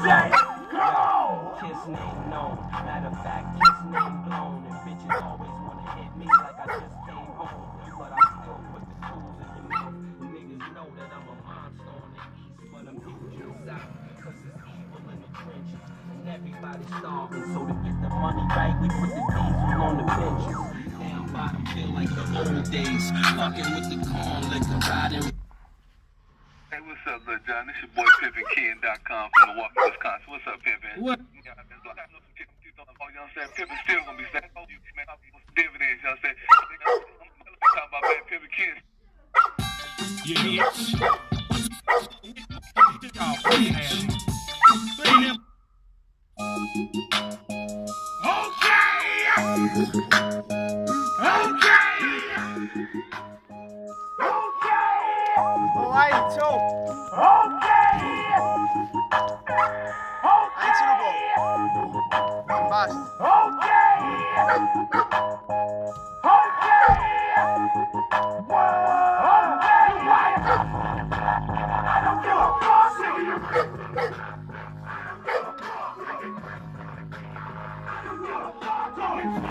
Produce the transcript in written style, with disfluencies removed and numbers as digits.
DJ, come on! Kiss name known. Matter of fact, kiss name blown. And bitches always wanna hit me like I just came home. But I still put the tools in your mouth. And niggas know that I'm a monster on the east, but I'm huge in the south. Cause it's evil in the trenches. And everybody's starving. So to get the money right, we put the diesel on the benches. Down bottom feel like the old days. Fucking with the corn liquor, riding. Hey, what's up, Lil John? This your boy PimpinKid.com from Milwaukee, Wisconsin. What's up, Pimpin? What? You know what I'm saying? Pimpin still gonna be saying, oh, you man, dividends, you know what I'm saying? I'm talking about that Pimpin Kid. You hear? Oh, I ain't told. I ain't told. Basta. Okay.